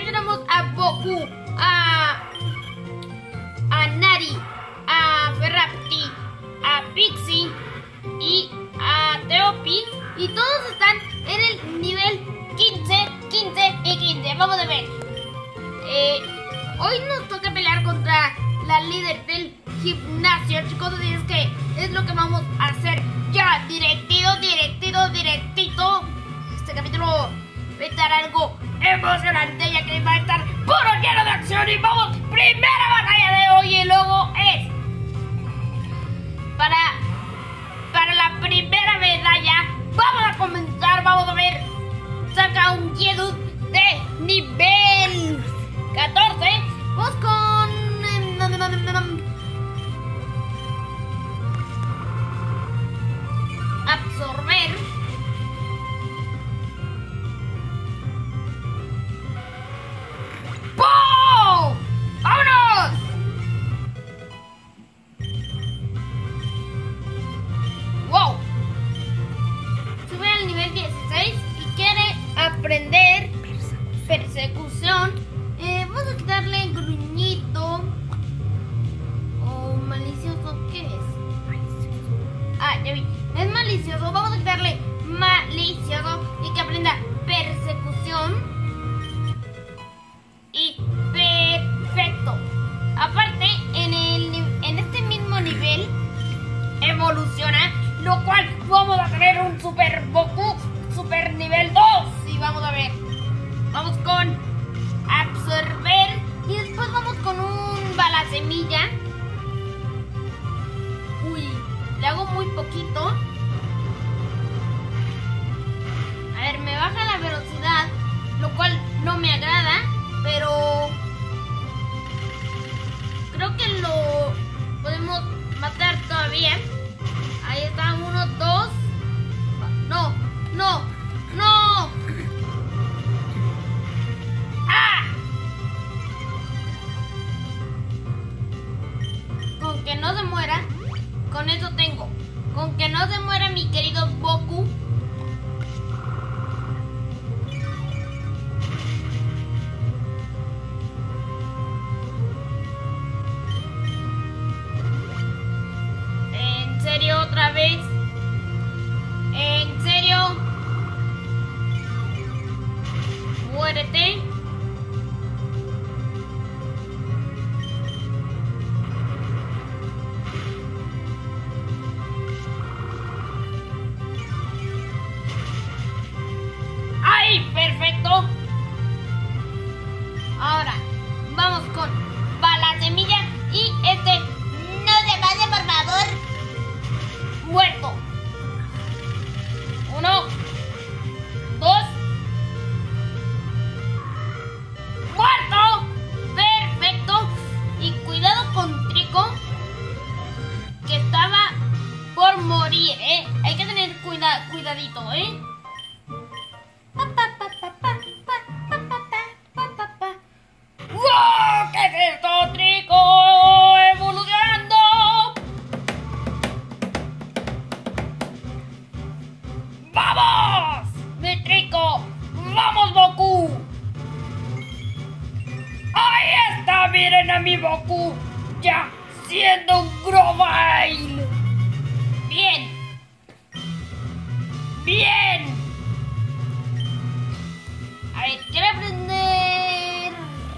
también tenemos a Goku, a Nari, a Ferrapti, a Pixie y a Teopi. Y todos están en el nivel 15, 15 y 15. Vamos a ver. Hoy nos toca pelear contra la líder del gimnasio, chicos. Así es que es lo que vamos a hacer ya. Directito. Este capítulo va a estar algo emocionante, ya que va a estar puro lleno de acción. Y vamos, primera batalla de hoy. Y luego es para la primera medalla. Vamos a comenzar, vamos a ver. Saca un Geodude de nivel 14. Vamos con absorber. ¡Pum! ¡Vámonos! ¡Wow! Sube al nivel 16 y quiere aprender persecución. Vamos a quitarle gruñito o malicioso. ¿Qué es? Ah, ya vi. Es malicioso. Vamos a quitarle malicioso y que aprenda persecución. Y perfecto. Aparte, en este mismo nivel evoluciona, lo cual vamos a tener un Super Goku, Super nivel 2. Y vamos a ver. Vamos con absorber y después vamos con un bala semilla. Uy, le hago muy poquito. A ver, me baja la velocidad, lo cual no me agrada, pero creo que lo podemos matar todavía. Ahí está, 1, 2. No. ¡Ah! Con que no se muera, con eso tengo. Con que no se muera mi querido Goku. ¿En serio otra vez? ¿En serio? Muérete. ¡Ay, perfecto! Ahora vamos con bala semilla y no se pase, por favor. Muerto. 1, 2. ¡Muerto! Perfecto. Y cuidado con Trico, que estaba por morir, Hay que tener cuidadito, ¡Wow! ¿Qué es esto, Trico? ¡Evolucionando! ¡Vamos! ¡Mi Trico! ¡Vamos, Goku! ¡Ahí está! ¡Miren a mi Goku! ¡Ya siendo un Grovyle! ¡Bien! ¡Bien! A ver, quiero aprender...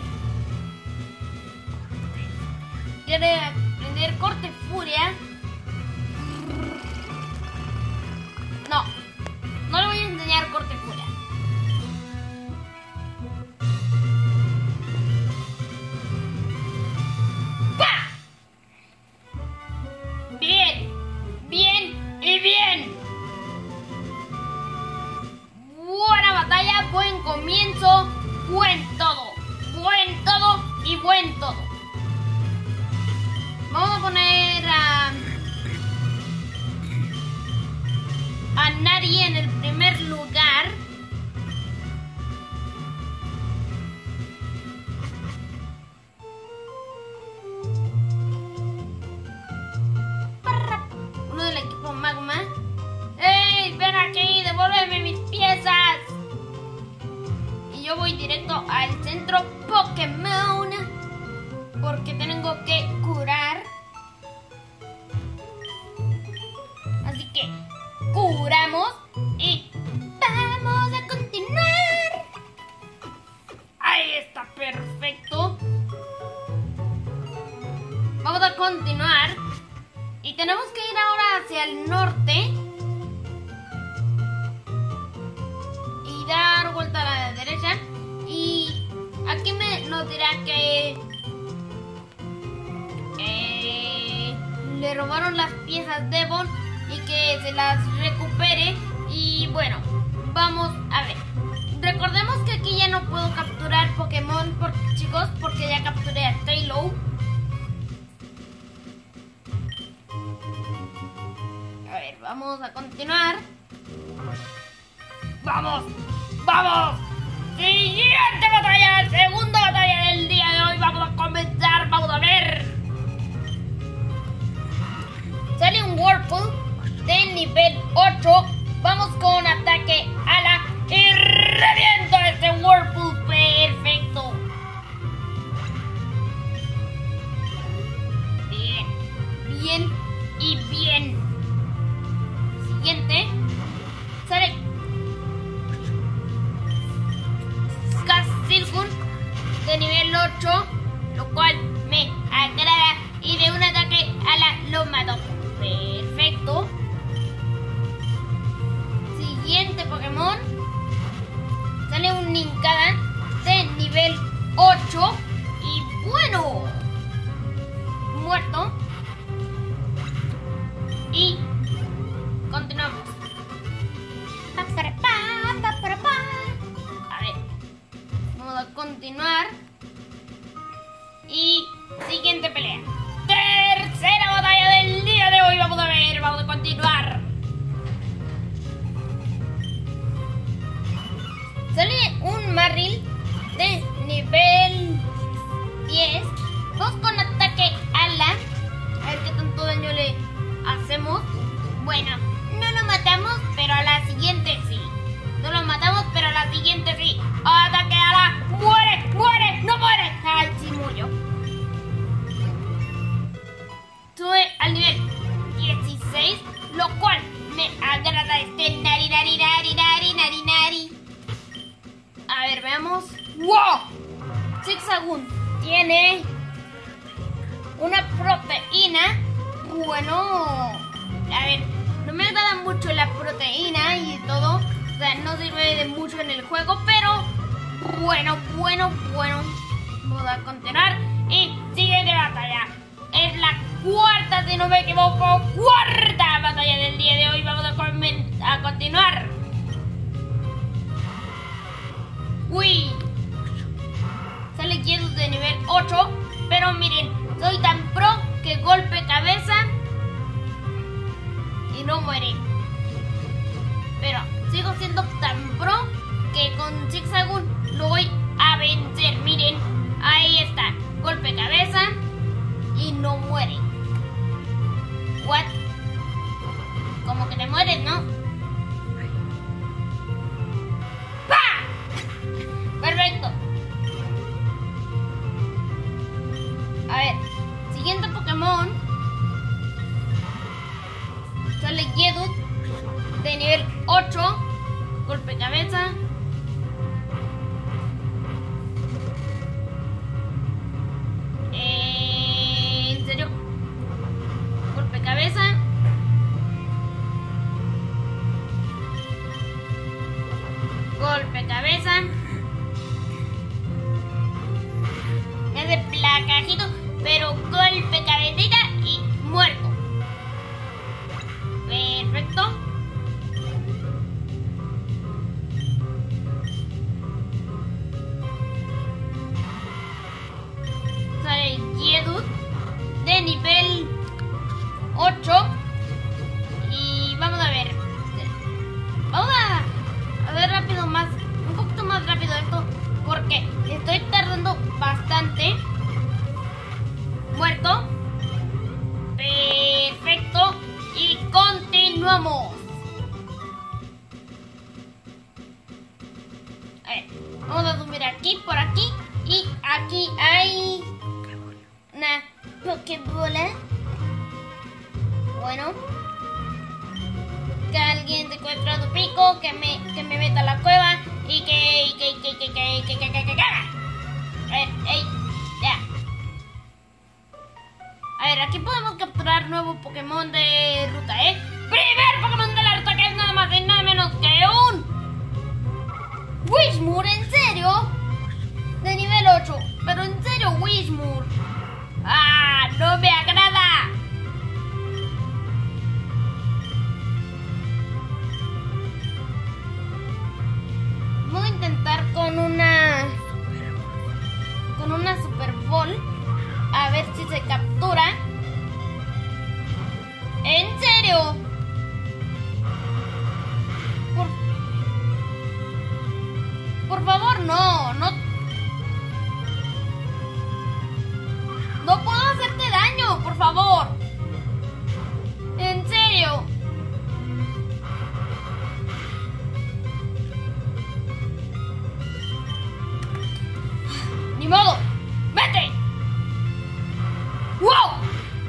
¿Quiere aprender corte furia? No le voy a enseñar corte furia. ¡Pah! Bien y bien. Buena batalla, buen comienzo, buen todo y buen todo. Vamos a poner a Nari en el primer lugar. Uno del equipo Magma. ¡Ey! Ven aquí, devuélveme mis piezas. Y yo voy directo al centro Pokémon porque tengo que curar. Así que curamos y vamos a continuar. Ahí está, perfecto. Vamos a continuar y tenemos que ir ahora hacia el norte y dar vuelta a la derecha. Y aquí nos dirá que le robaron las piezas de Bon y que se las recupere. Y bueno, vamos a ver. Recordemos que aquí ya no puedo capturar Pokémon, chicos, porque ya capturé a Taillow. A ver, vamos a continuar. ¡Vamos! ¡Vamos! Siguiente batalla, segunda batalla del día de hoy. Vamos a comenzar, vamos a ver. Sale un Whirlpool de nivel 8. Vamos con ataque ala y reviento este Whirlpool. Perfecto. Bien, bien y bien. Siguiente. Sale Silcoon de nivel 8, lo cual me agrada, y de un ataque ala lo mato. Perfecto. Siguiente Pokémon. Sale un Nincada de nivel 8 y bueno, muerto. Y continuamos. A ver, vamos a continuar. Y siguiente pelea. Tercera batalla del día de hoy. Vamos a ver, vamos a continuar. Sale un Marill de nivel 10. Vamos con ataque ala. A ver qué tanto daño le hacemos. Bueno, no lo matamos, pero a la siguiente sí. No lo matamos, pero a la siguiente sí. Ataque ala. ¡Muere! ¡Muere! ¡No muere! ¡Ay, sí murió! Sube al nivel 16, lo cual me agrada este nari. A ver, veamos. ¡Wow! Zigzagoon tiene una proteína. Bueno, a ver, no me agrada mucho la proteína y todo. O sea, no sirve de mucho en el juego, pero bueno. Vamos a continuar. Y siguiente batalla. Es la cuarta, si no me equivoco. Cuarta batalla del día de hoy. Vamos a continuar. Uy. Sale Geodude de nivel 8. Pero miren, soy tan pro que golpe cabeza y no muere. Pero sigo siendo tan pro que con Zigzagoon lo voy a vencer. Miren, ahí está. Golpe cabeza y no muere. What? Como que te mueres, ¿no? ¡Pah! Perfecto. A ver, siguiente Pokémon. Sale Geodude de nivel 8. Golpe cabeza. ¿En serio? Golpe cabeza. Golpe cabeza. Es de placajito, pero golpe cabecita y muerto. Perfecto. Sale Geodude de nivel 8. Y vamos a ver. Vamos a ver rápido más. Un poquito más rápido esto. Porque estoy tardando bastante. Muerto. Perfecto. Y continuamos. A ver, vamos a subir aquí, por aquí. Y aquí hay una Pokébola. Bueno, que alguien encuentre tu pico, que me meta a la cueva y que ya. A ver, aquí podemos capturar nuevo Pokémon de ruta, Primer Pokémon de la ruta, que es nada más y nada menos que un Whismur, ¿en serio? De nivel 8, pero en serio, Whismur. ¡Ah! ¡No me agrada! Vamos a intentar con una Super Ball. A ver si se captura. ¿En serio? Por favor, no. No puedo hacerte daño, por favor. En serio. Ni modo. ¡Vete! ¡Wow!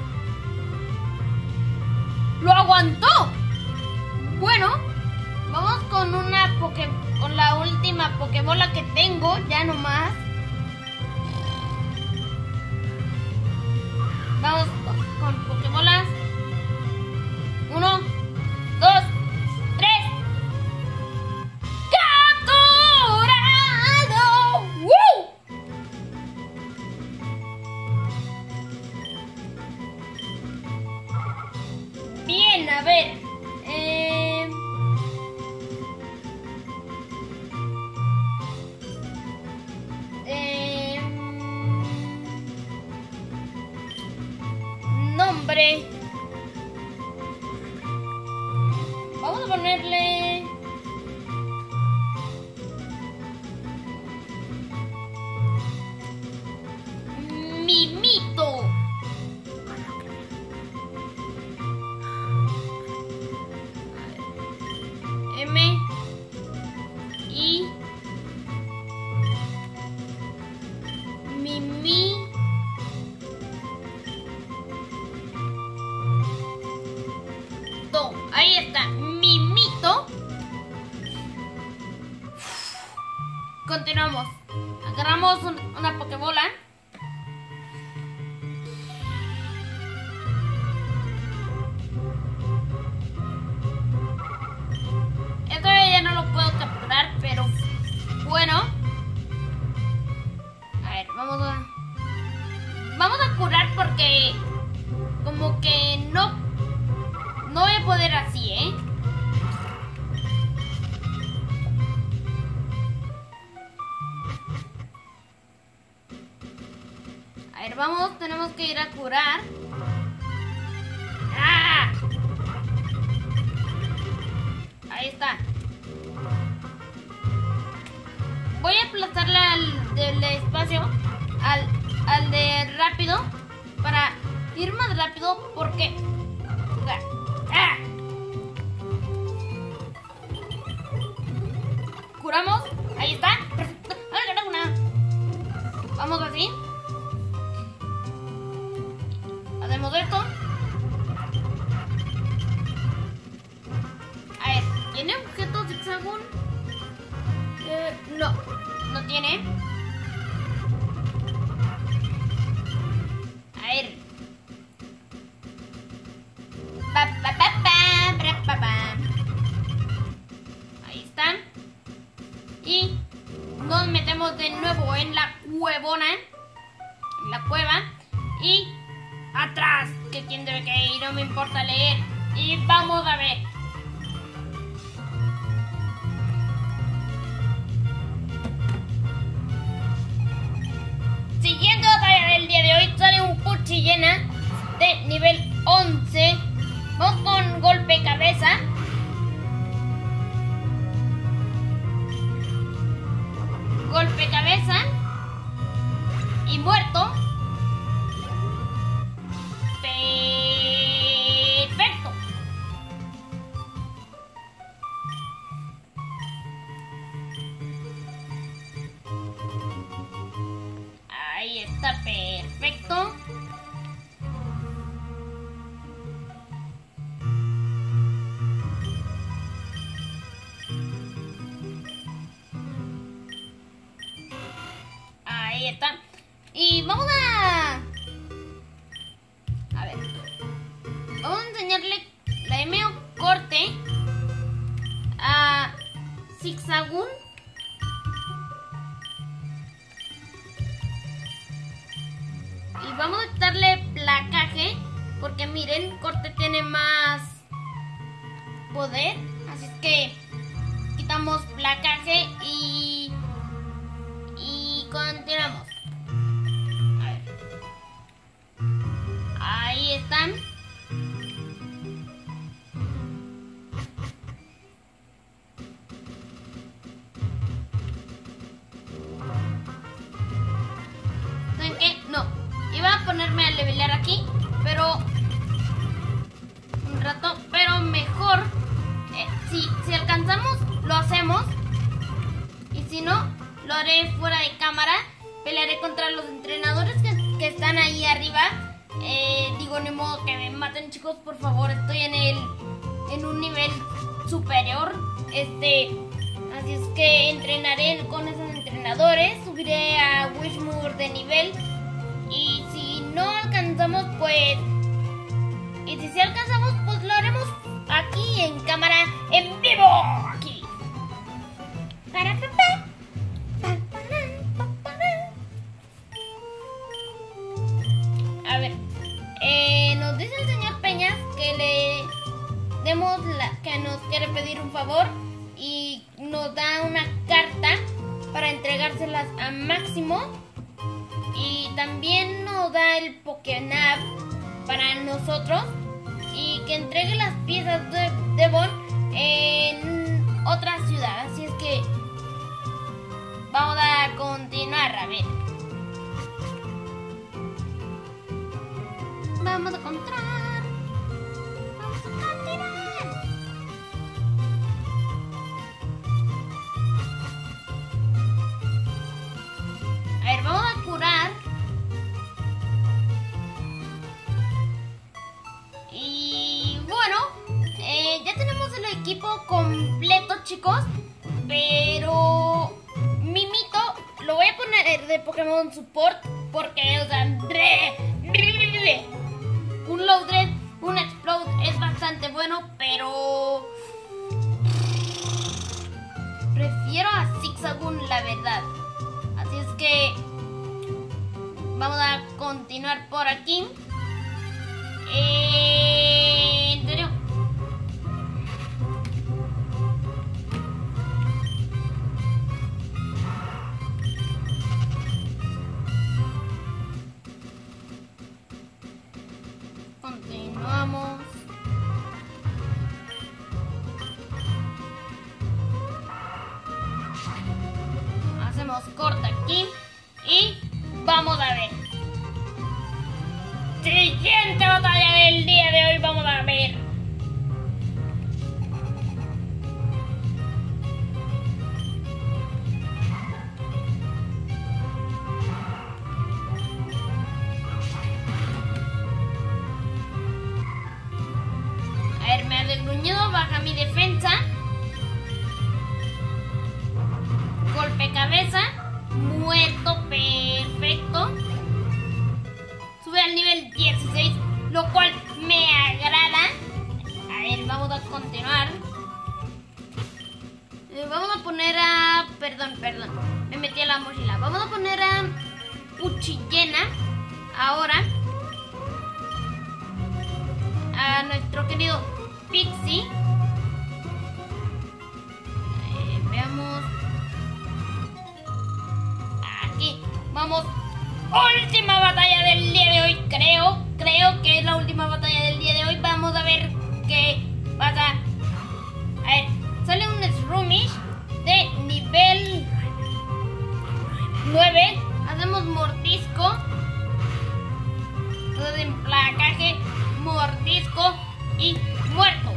¡Lo aguantó! Bueno, vamos con con la última Pokébola que tengo, ya no más. Vamos con Pokébolas. 1, 2, 3. ¡Capturado! ¡Woo! Bien, a ver. Nombre. Vamos a ponerle Mimito. Ahí está, Mimito. Continuamos. Agarramos una Pokébola. Esto ya no lo puedo capturar, pero bueno. A ver, vamos a curar porque como que no voy a poder así, A ver, tenemos que ir a curar. ¡Ah! Ahí está. Voy a aplastarle al del espacio, al de rápido, para ir más rápido porque... ¡Ah! Curamos, ahí está. Vamos así. Hacemos esto. A ver, ¿tiene objetos de hexágono? No tiene. A ver. Ahí están. Y nos metemos de nuevo en la cuevona. En la cueva. Y atrás, que quien debe que ir, no me importa leer. Y vamos a ver. Siguiendo batalla del día de hoy, sale un Poochyena de nivel 11. Vamos con golpe cabeza. Golpe cabeza. Y muerto. Perfecto. Está perfecto. Ahí está. Y vamos a ver. Vamos a enseñarle la MO corte a Zigzagoon. Y vamos a quitarle placaje, porque miren, corte tiene más poder. Así es que quitamos placaje y continuamos. A ver. Ahí están. ¿Saben qué? No. Iba a ponerme a levelear aquí, pero un rato, pero mejor si alcanzamos, lo hacemos. Y si no, lo haré fuera de cámara. Pelearé contra los entrenadores que están ahí arriba. Digo, ni modo que me maten, chicos, por favor. Estoy en un nivel superior. Así es que entrenaré con esos entrenadores. Subiré a Wishmoor de nivel. Y si no alcanzamos, pues... Y si sí alcanzamos, pues lo haremos aquí en cámara, en vivo. Aquí. A ver, nos dice el señor Peñas que le demos que nos quiere pedir un favor y nos da una carta para entregárselas a Máximo, y también nos da el Pokénap para nosotros y que entregue las piezas de Devon en otra ciudad. Así es que vamos a continuar, a ver. Vamos a continuar. Vamos a continuar. A ver, vamos a curar. Y bueno, ya tenemos el equipo completo, chicos. Pero Mimito lo voy a poner de Pokémon Support, porque, o sea, un Loudred, un Explode es bastante bueno, pero prefiero a Zigzagoon, la verdad. Así es que vamos a continuar por aquí. ¿En serio? Continuamos. Hacemos corte aquí y vamos a ver. Siguiente batalla del día de hoy, vamos a ver. A ver, me ha desgruñido, baja mi defensa. Golpe cabeza, muerto, perfecto. Sube al nivel 16, lo cual me agrada. A ver, vamos a continuar. Vamos a poner a... Perdón, me metí a la mochila. Vamos a poner a Puchillena ahora. A nuestro querido Pixie. Veamos. Aquí, vamos. Última batalla del día de hoy, creo que es la última batalla del día de hoy. Vamos a ver qué pasa. A ver, sale un Shroomish de nivel 9. Hacemos mordisco. Entonces en placaje, mordisco y muerto.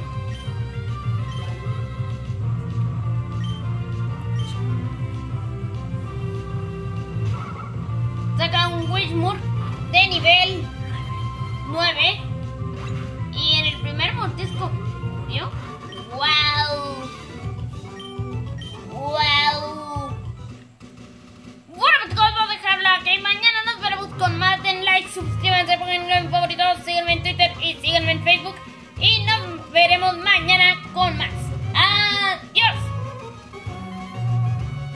Saca un Whismur de nivel 9. Y en el primer mordisco murió.